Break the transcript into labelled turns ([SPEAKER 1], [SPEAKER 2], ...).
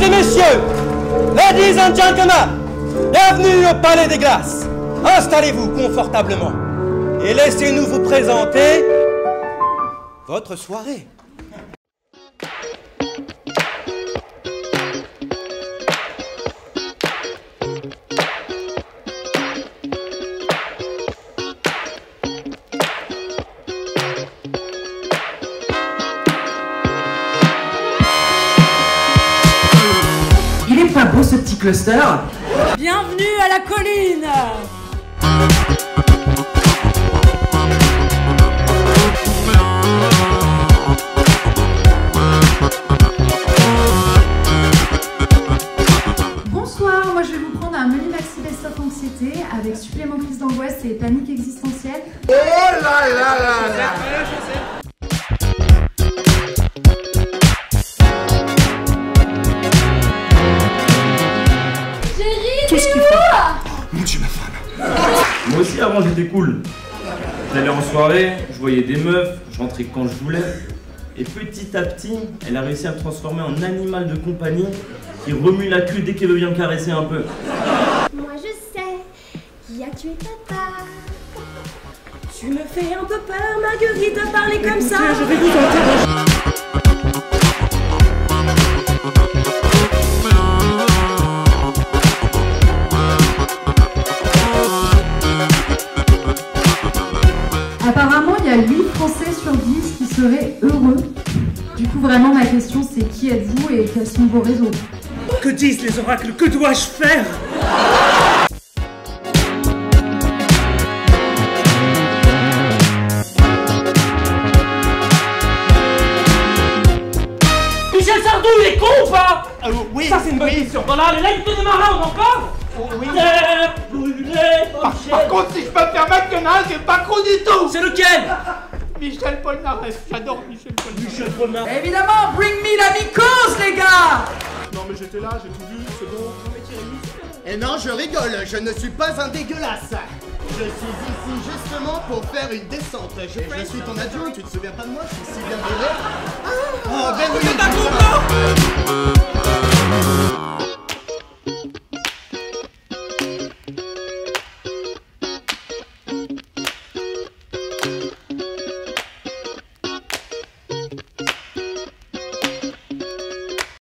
[SPEAKER 1] et messieurs, ladies and gentlemen, bienvenue au Palais des Glaces. Installez-vous confortablement et laissez-nous vous présenter votre soirée.
[SPEAKER 2] Il est pas beau ce petit cluster?
[SPEAKER 3] Bienvenue à la colline.
[SPEAKER 4] Bonsoir, moi je vais vous prendre un menu maxi best-of anxiété avec supplément crise d'angoisse et panique existentielle.
[SPEAKER 5] Oh là là là là.
[SPEAKER 6] Qu'est-ce qu'il fait?
[SPEAKER 5] Mon Dieu, ma femme.
[SPEAKER 7] Moi aussi avant j'étais cool. J'allais en soirée, je voyais des meufs, je rentrais quand je voulais. Et petit à petit, elle a réussi à me transformer en animal de compagnie qui remue la queue dès qu'elle veut bien me caresser un peu.
[SPEAKER 6] Moi je sais qui a tué papa.
[SPEAKER 3] Tu me fais un peu peur, Marguerite, à parler comme ça.
[SPEAKER 2] Je vais vous interroger.
[SPEAKER 4] Apparemment, il y a 8 Français sur 10 qui seraient heureux. Du coup, vraiment, ma question, c'est qui êtes-vous et quels sont vos réseaux?
[SPEAKER 2] Que disent les oracles? Que dois-je faire?
[SPEAKER 1] Michel Sardou, il est con ou pas?
[SPEAKER 5] Oui.
[SPEAKER 1] Ça, c'est une bonne question. Voilà, les laïcs des marins, on en parle?
[SPEAKER 5] Oui.
[SPEAKER 1] Brûlé,
[SPEAKER 5] Par contre, si je peux me permettre, qu'il y en a un qui est pas con du tout.
[SPEAKER 1] c'est lequel?
[SPEAKER 5] Michel Polnareff. J'adore Michel Polnareff.
[SPEAKER 1] Michel Polnareff.
[SPEAKER 2] Évidemment, bring me la mycose, les gars!
[SPEAKER 5] Non, mais j'étais là, j'ai tout vu, c'est bon.
[SPEAKER 8] Et non, je rigole, je ne suis pas un dégueulasse. Je suis ici justement pour faire une descente. Je suis ton adjoint, tu te souviens pas de moi? Je suis si bien brûlé. Oh, ben oui,